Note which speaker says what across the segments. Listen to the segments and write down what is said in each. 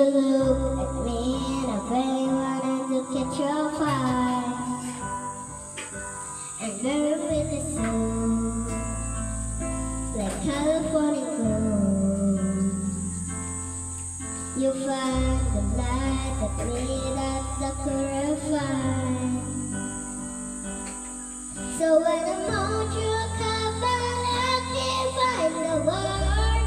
Speaker 1: look at me and I really wanted to catch your fire. And burn with the sun like California gold. You'll find the light that made us the could find. So when I hold you come and I can't find the words.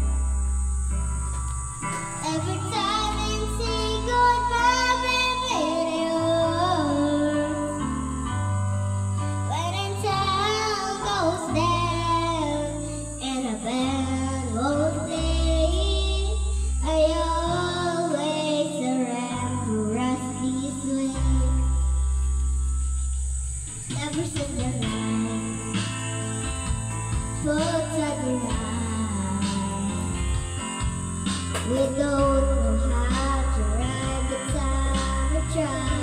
Speaker 1: Every time you say goodbye, baby, it hurts. When the town goes down and a band won't play, I always surround the rusty swing. Every single night, folks at the night, we don't know how to ride the time to try.